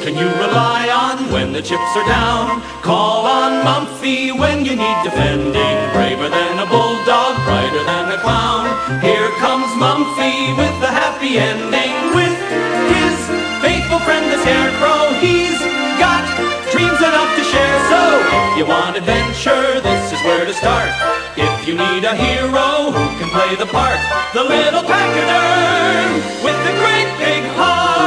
can you rely on when the chips are down? Call on Mumfie when you need defending. Braver than a bulldog, brighter than a clown. Here comes Mumfie with a happy ending. With his faithful friend the Scarecrow, he's got dreams enough to share. So if you want adventure, this is where to start. If you need a hero who can play the part, the little pachyderm with the great big heart.